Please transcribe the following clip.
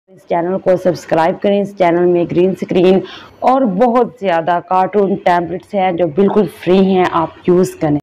इस चैनल को सब्सक्राइब करें। इस चैनल में ग्रीन स्क्रीन और बहुत ज़्यादा कार्टून टैबलेट्स हैं जो बिल्कुल फ्री हैं, आप यूज़ करें।